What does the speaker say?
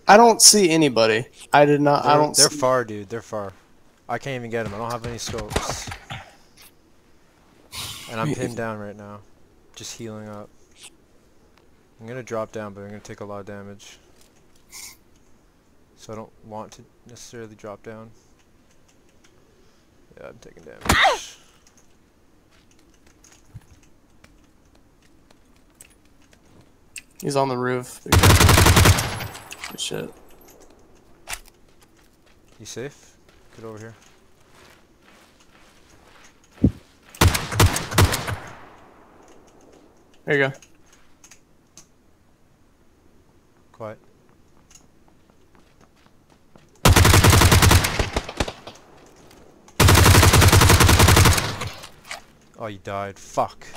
I don't see anybody. I did not. I don't. They're see... far, dude. They're far. I can't even get them. I don't have any scopes. And I'm pinned down right now. Just healing up. I'm gonna drop down, but I'm gonna take a lot of damage. So I don't want to necessarily drop down. Yeah, I'm taking damage. He's on the roof. Good shit. You safe? Get over here. There you go. Quiet. Oh, you died. Fuck.